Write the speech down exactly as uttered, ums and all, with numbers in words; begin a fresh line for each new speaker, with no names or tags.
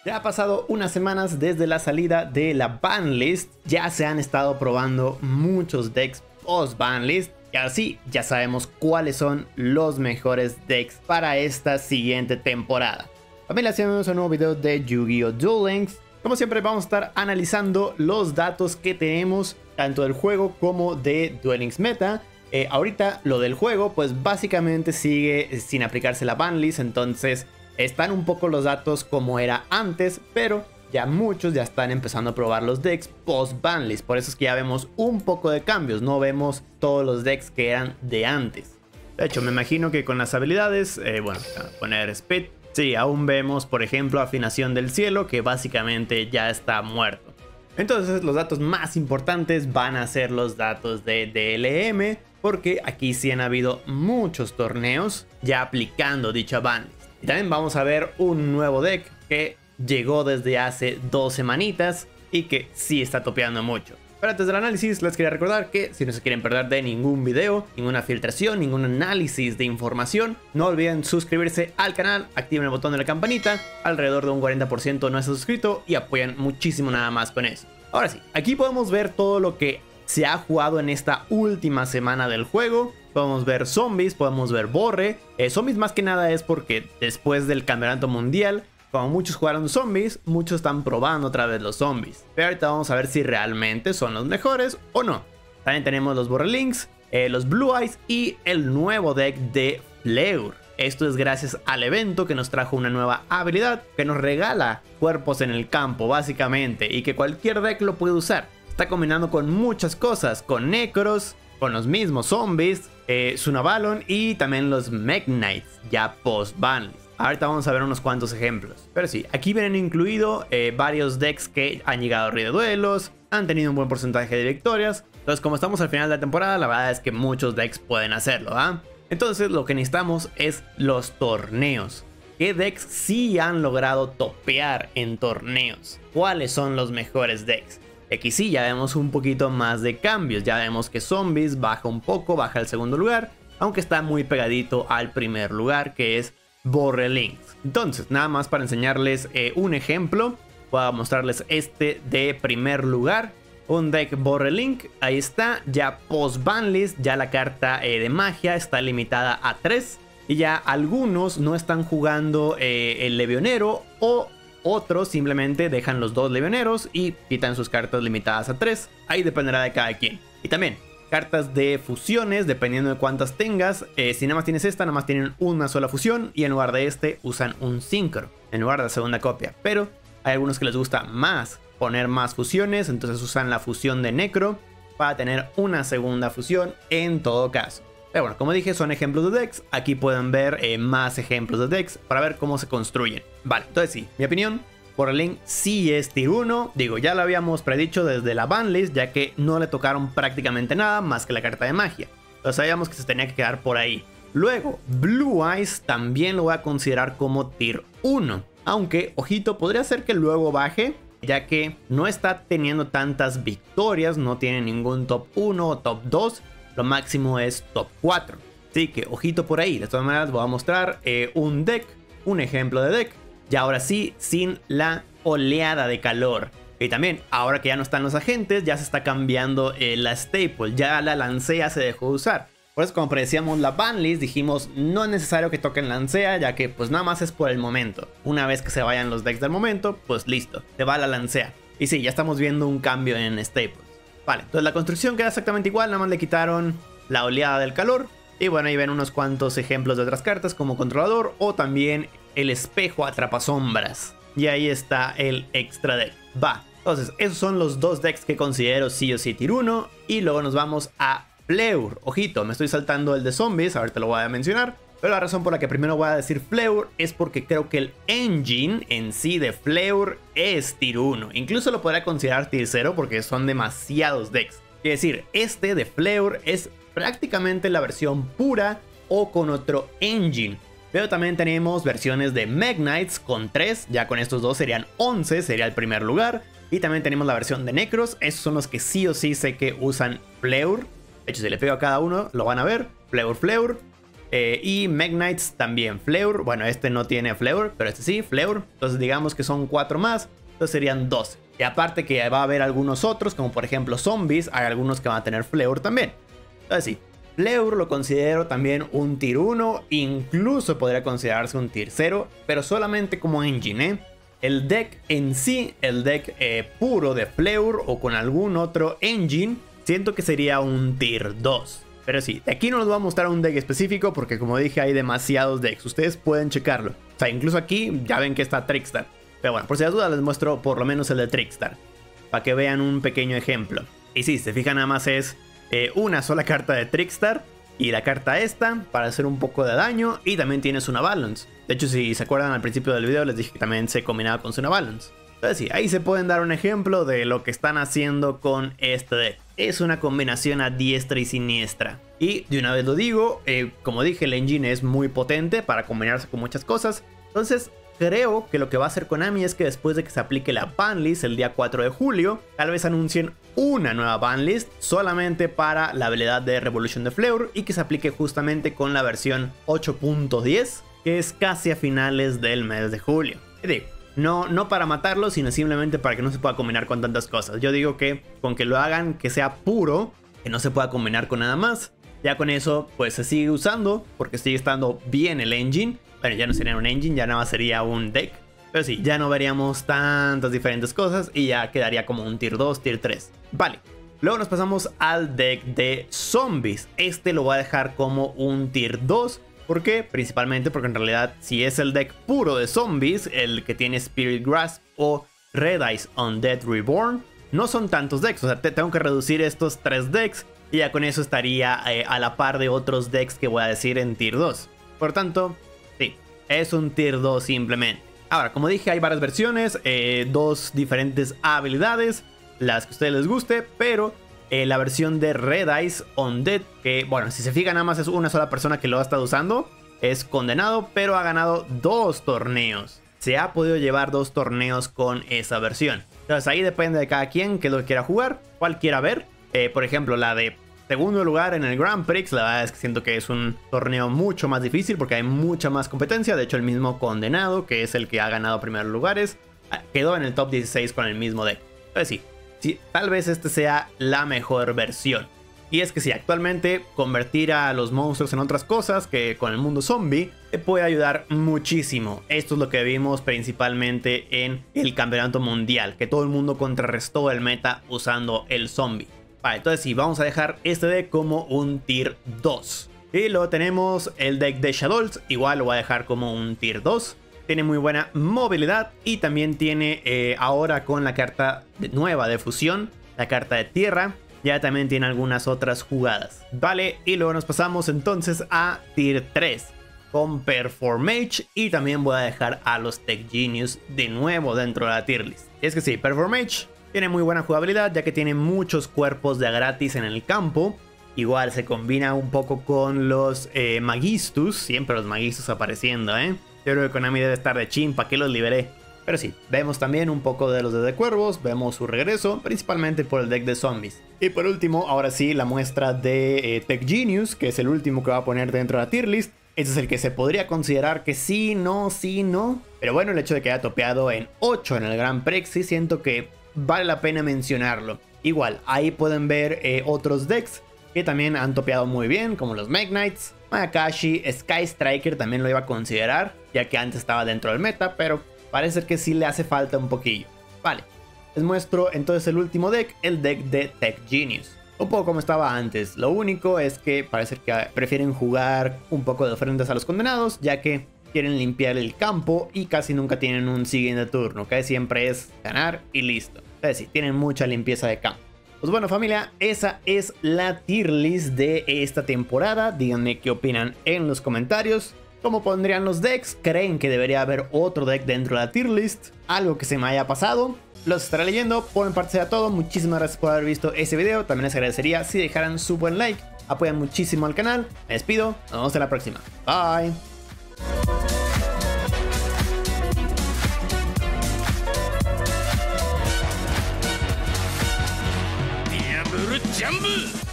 Ya ha pasado unas semanas desde la salida de la banlist, ya se han estado probando muchos decks post banlist y así ya sabemos cuáles son los mejores decks para esta siguiente temporada. Familia, hacemos un nuevo video de Yu-Gi-Oh! Duel Links. Como siempre vamos a estar analizando los datos que tenemos tanto del juego como de Duel Links Meta. Eh, ahorita lo del juego pues básicamente sigue sin aplicarse la banlist, entonces están un poco los datos como era antes, pero ya muchos ya están empezando a probar los decks post banlist. Por eso es que ya vemos un poco de cambios, no vemos todos los decks que eran de antes. De hecho, me imagino que con las habilidades, eh, bueno, poner speed, sí, aún vemos, por ejemplo, afinación del cielo, que básicamente ya está muerto. Entonces, los datos más importantes van a ser los datos de D L M, porque aquí sí han habido muchos torneos ya aplicando dicha banlist. Y también vamos a ver un nuevo deck que llegó desde hace dos semanitas y que sí está topeando mucho. Pero antes del análisis les quería recordar que si no se quieren perder de ningún video, ninguna filtración, ningún análisis de información, no olviden suscribirse al canal, activen el botón de la campanita, alrededor de un cuarenta por ciento no está suscrito y apoyan muchísimo nada más con eso. Ahora sí, aquí podemos ver todo lo que se ha jugado en esta última semana del juego. Podemos ver zombies, podemos ver borre. Eh, zombies más que nada es porque después del campeonato mundial, como muchos jugaron zombies, muchos están probando otra vez los zombies. Pero ahorita vamos a ver si realmente son los mejores o no. También tenemos los borre links, eh, los blue eyes y el nuevo deck de Fleur. Esto es gracias al evento que nos trajo una nueva habilidad que nos regala cuerpos en el campo básicamente y que cualquier deck lo puede usar. Está combinando con muchas cosas, con Necros, con los mismos zombies, eh, Sunavalon y también los Mech Knights ya post banlist. Ahorita vamos a ver unos cuantos ejemplos. Pero sí, aquí vienen incluidos eh, varios decks que han llegado a Río de Duelos, han tenido un buen porcentaje de victorias. Entonces, como estamos al final de la temporada, la verdad es que muchos decks pueden hacerlo, ¿ah? Entonces, lo que necesitamos es los torneos. ¿Qué decks sí han logrado topear en torneos? ¿Cuáles son los mejores decks? Aquí sí ya vemos un poquito más de cambios, ya vemos que zombies baja un poco, baja al segundo lugar, aunque está muy pegadito al primer lugar que es borre links. Entonces nada más para enseñarles eh, un ejemplo, voy a mostrarles este de primer lugar, un deck borre link, ahí está, ya post banlist, ya la carta eh, de magia está limitada a tres y ya algunos no están jugando eh, el legionero o otros simplemente dejan los dos legioneros y quitan sus cartas limitadas a tres. Ahí dependerá de cada quien. Y también cartas de fusiones, dependiendo de cuántas tengas. Eh, si nada más tienes esta, nada más tienen una sola fusión. Y en lugar de este usan un sincro en lugar de la segunda copia. Pero hay algunos que les gusta más poner más fusiones. Entonces usan la fusión de Necro para tener una segunda fusión en todo caso. Pero bueno, como dije, son ejemplos de decks. Aquí pueden ver eh, más ejemplos de decks para ver cómo se construyen. Vale, entonces sí, mi opinión, borre link sí es tier uno. Digo, ya lo habíamos predicho desde la banlist, ya que no le tocaron prácticamente nada más que la carta de magia. Entonces sabíamos que se tenía que quedar por ahí. Luego, Blue Eyes también lo voy a considerar como tier uno. Aunque, ojito, podría ser que luego baje, ya que no está teniendo tantas victorias, no tiene ningún top uno o top dos. Lo máximo es top cuatro. Así que ojito por ahí. De todas maneras voy a mostrar eh, un deck, un ejemplo de deck. Y ahora sí, sin la oleada de calor. Y también, ahora que ya no están los agentes, ya se está cambiando eh, la staple. Ya la lancea se dejó de usar. Por eso, como predecíamos la banlist, dijimos no es necesario que toquen lancea, ya que pues nada más es por el momento. Una vez que se vayan los decks del momento, pues listo, se va la lancea. Y sí, ya estamos viendo un cambio en staples. Vale, entonces la construcción queda exactamente igual, nada más le quitaron la oleada del calor. Y bueno, ahí ven unos cuantos ejemplos de otras cartas como controlador o también el espejo atrapasombras. Y ahí está el extra deck. Va, entonces esos son los dos decks que considero sí o sí tier uno. Y luego nos vamos a Fleur. Ojito, me estoy saltando el de zombies, ahorita lo voy a mencionar. Pero la razón por la que primero voy a decir Fleur es porque creo que el engine en sí de Fleur es tier uno. Incluso lo podría considerar tier cero porque son demasiados decks. Es decir, este de Fleur es prácticamente la versión pura o con otro engine. Pero también tenemos versiones de Mech Knights con tres, ya con estos dos serían once, sería el primer lugar. Y también tenemos la versión de Necros, esos son los que sí o sí sé que usan Fleur. De hecho, si le pego a cada uno, lo van a ver. Fleur, Fleur. Eh, y Megknights también. Fleur, bueno, este no tiene Fleur, pero este sí, Fleur. Entonces digamos que son cuatro más, entonces serían doce. Y aparte que va a haber algunos otros, como por ejemplo zombies, hay algunos que van a tener Fleur también. Entonces sí, Fleur lo considero también un tier uno, incluso podría considerarse un tier cero, pero solamente como engine, ¿eh? El deck en sí, el deck eh, puro de Fleur o con algún otro engine, siento que sería un tier dos. Pero sí, de aquí no les voy a mostrar un deck específico porque como dije hay demasiados decks, ustedes pueden checarlo. O sea, incluso aquí ya ven que está Trickstar. Pero bueno, por si las dudas les muestro por lo menos el de Trickstar, para que vean un pequeño ejemplo. Y sí, si se fijan nada más es eh, una sola carta de Trickstar y la carta esta para hacer un poco de daño, y también tienes una Balance. De hecho, si se acuerdan al principio del video les dije que también se combinaba con una Balance. Entonces sí, ahí se pueden dar un ejemplo de lo que están haciendo con este deck. Es una combinación a diestra y siniestra. Y de una vez lo digo, eh, como dije, el engine es muy potente para combinarse con muchas cosas. Entonces creo que lo que va a hacer Konami es que después de que se aplique la banlist el día cuatro de julio, tal vez anuncien una nueva banlist solamente para la habilidad de Revolution de Fleur y que se aplique justamente con la versión ocho punto diez, que es casi a finales del mes de julio. Y digo, No, no para matarlo, sino simplemente para que no se pueda combinar con tantas cosas. Yo digo que con que lo hagan que sea puro, que no se pueda combinar con nada más, ya con eso pues se sigue usando porque sigue estando bien el engine. Bueno, ya no sería un engine, ya nada más sería un deck. Pero sí, ya no veríamos tantas diferentes cosas y ya quedaría como un tier dos, tier tres. Vale, luego nos pasamos al deck de zombies. Este lo voy a dejar como un tier dos. ¿Por qué? Principalmente porque en realidad si es el deck puro de zombies, el que tiene Spirit Grasp o Red Eyes Undead Reborn, no son tantos decks. O sea, te tengo que reducir estos tres decks y ya con eso estaría eh, a la par de otros decks que voy a decir en tier dos. Por tanto, sí, es un tier dos simplemente. Ahora, como dije, hay varias versiones, eh, dos diferentes habilidades, las que a ustedes les guste, pero Eh, la versión de Red Eyes Undead, que bueno, si se fijan nada más es una sola persona que lo ha estado usando, es condenado, pero ha ganado dos torneos. Se ha podido llevar dos torneos con esa versión. Entonces ahí depende de cada quien que lo quiera jugar, cuál quiera ver. Eh, por ejemplo, la de segundo lugar en el Grand Prix, la verdad es que siento que es un torneo mucho más difícil porque hay mucha más competencia. De hecho, el mismo condenado, que es el que ha ganado primeros lugares, quedó en el top dieciséis con el mismo deck. Entonces sí, sí, tal vez este sea la mejor versión. Y es que sí, actualmente convertir a los monstruos en otras cosas que con el mundo zombie te puede ayudar muchísimo. Esto es lo que vimos principalmente en el campeonato mundial, que todo el mundo contrarrestó el meta usando el zombie. Vale, entonces sí, vamos a dejar este deck como un tier dos. Y luego tenemos el deck de Shadows, igual lo voy a dejar como un tier dos. Tiene muy buena movilidad y también tiene eh, ahora con la carta nueva de fusión, la carta de tierra, ya también tiene algunas otras jugadas. Vale, y luego nos pasamos entonces a tier tres con Performage y también voy a dejar a los Tech Genius de nuevo dentro de la tier list. Y es que sí, Performage tiene muy buena jugabilidad ya que tiene muchos cuerpos de gratis en el campo. Igual se combina un poco con los eh, Magistus, siempre los Magistus apareciendo, ¿eh? Yo creo que Konami debe estar de chin, ¿para qué los liberé? Pero sí, vemos también un poco de los de Cuervos, vemos su regreso, principalmente por el deck de zombies. Y por último, ahora sí, la muestra de eh, Tech Genius, que es el último que va a poner dentro de la tier list. Este es el que se podría considerar que sí, no, sí, no. Pero bueno, el hecho de que haya topeado en ocho en el Grand Prix, sí siento que vale la pena mencionarlo. Igual, ahí pueden ver eh, otros decks que también han topeado muy bien, como los Megknights, Mayakashi, Sky Striker también lo iba a considerar, ya que antes estaba dentro del meta, pero parece que sí le hace falta un poquillo. Vale, les muestro entonces el último deck, el deck de Tech Genius. Un poco como estaba antes, lo único es que parece que prefieren jugar un poco de ofrendas a los condenados, ya que quieren limpiar el campo y casi nunca tienen un siguiente turno, que siempre es ganar y listo. Entonces sí, tienen mucha limpieza de campo. Pues bueno familia, esa es la tier list de esta temporada. Díganme qué opinan en los comentarios. ¿Cómo pondrían los decks? ¿Creen que debería haber otro deck dentro de la tier list? ¿Algo que se me haya pasado? Los estaré leyendo. Por mi parte será todo. Muchísimas gracias por haber visto ese video. También les agradecería si dejaran su buen like. Apoyan muchísimo al canal. Me despido. Nos vemos en la próxima. Bye.
Jumbo!